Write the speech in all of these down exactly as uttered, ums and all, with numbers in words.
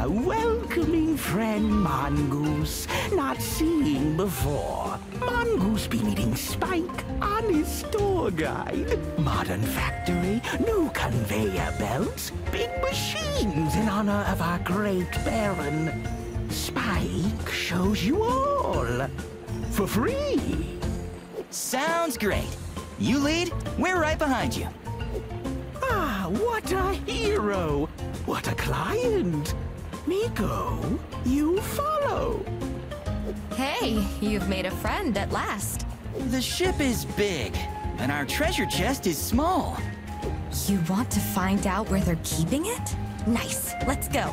welcoming friend Mongoose, not seen before. Mongoose be meeting Spike, honest tour guide. Modern factory, new conveyor belts, big machines in honor of our great Baron. Spike shows you all, for free. Sounds great. You lead, we're right behind you. Ah, what a hero! What a client! Miko, you follow. Hey, you've made a friend at last. The ship is big, and our treasure chest is small. You want to find out where they're keeping it? Nice, let's go.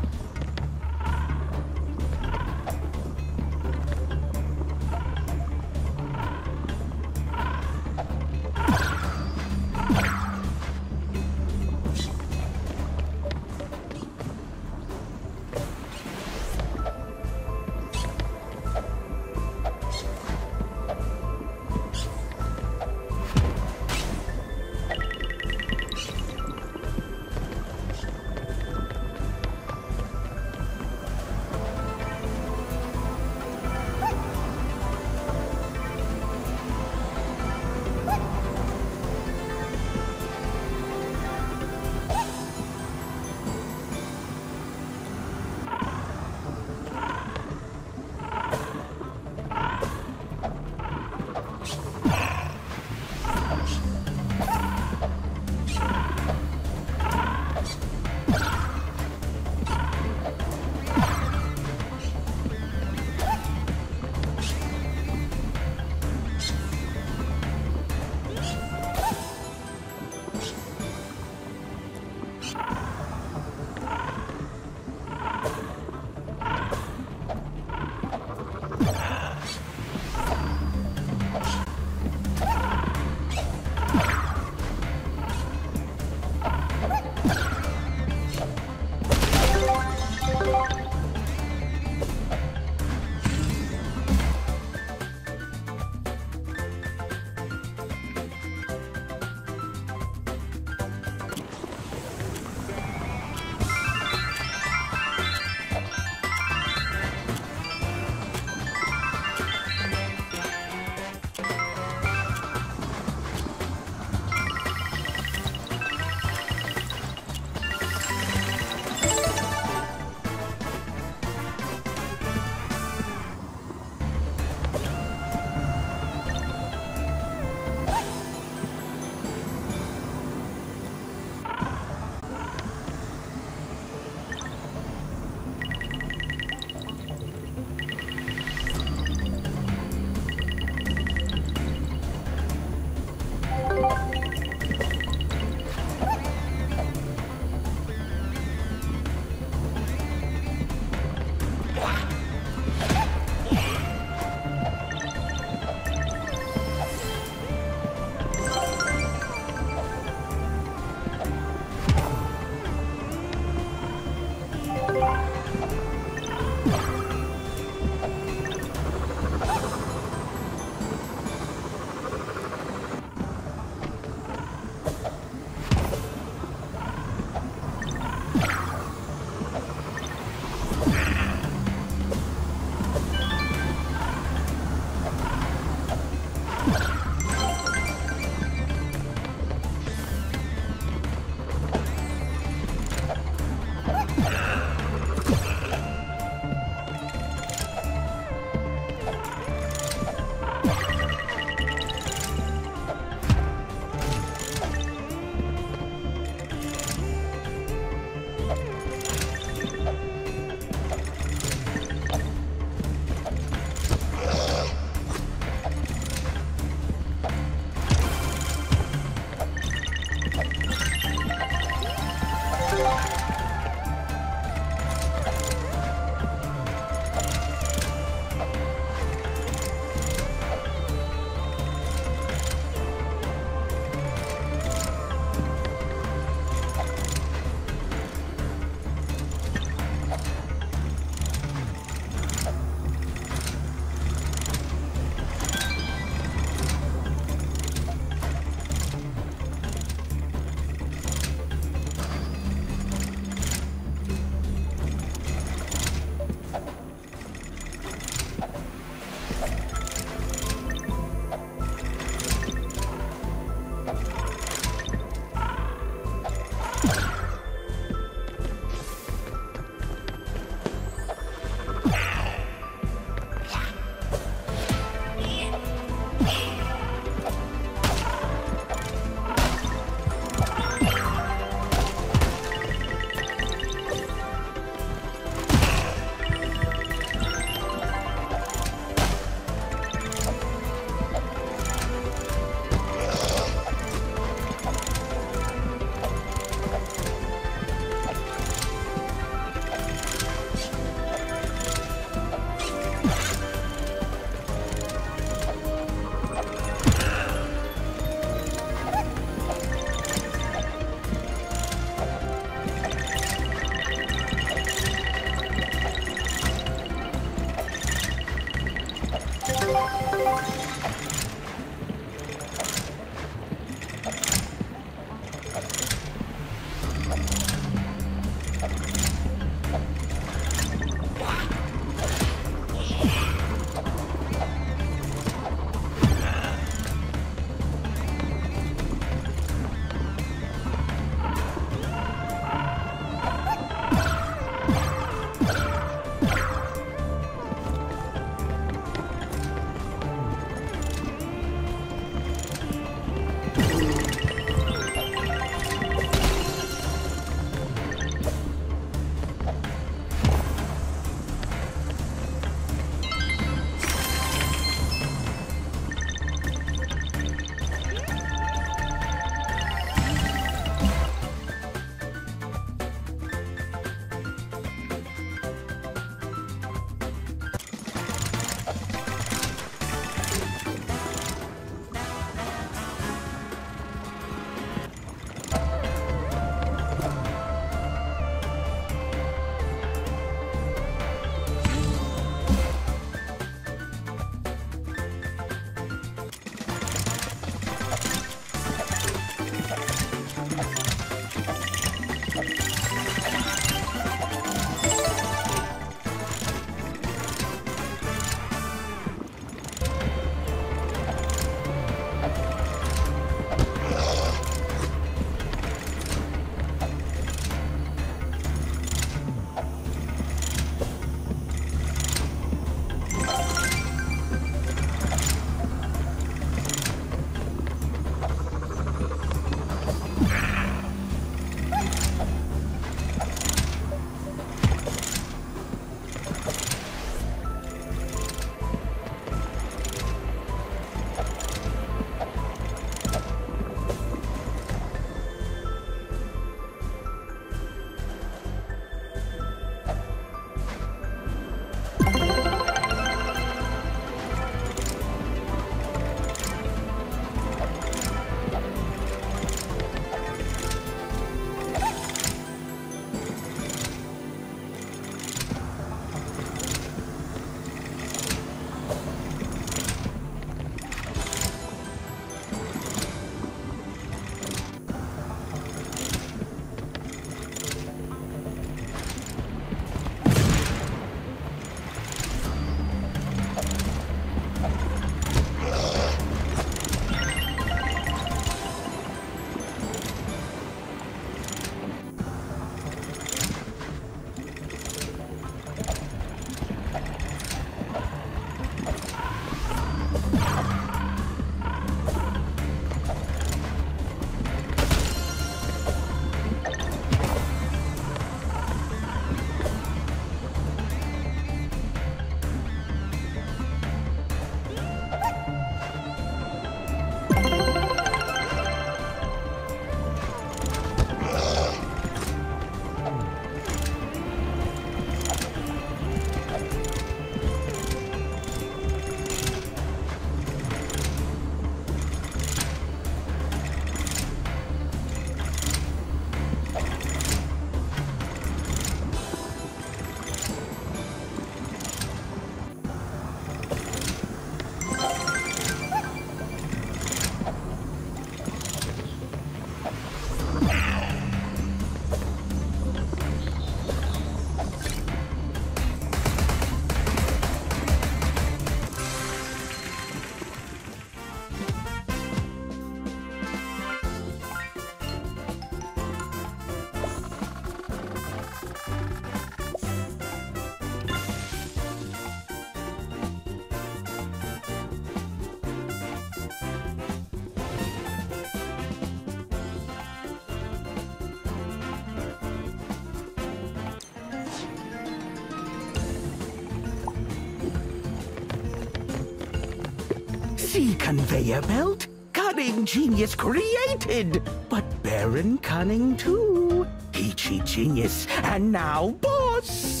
See, conveyor belt? Cunning genius created, but Baron Cunning too. Peachy genius, and now boss.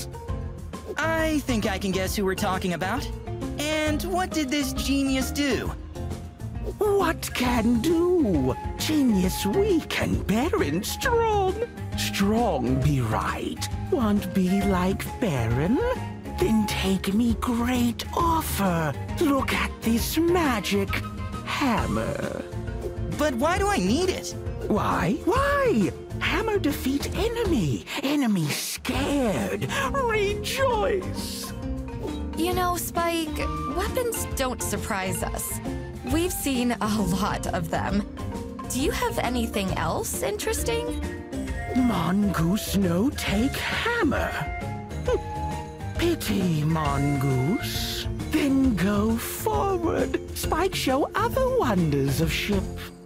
I think I can guess who we're talking about. And what did this genius do? What can do? Genius weak and Baron strong. Strong be right. Want be like Baron? Then take me great offer. Look at this magic hammer. But why do I need it? Why? Why? Hammer defeat enemy. Enemy scared. Rejoice. You know, Spike, weapons don't surprise us. We've seen a lot of them. Do you have anything else interesting? Mongoose no take hammer. Pity, Mongoose. Then go forward. Spike show other wonders of ship.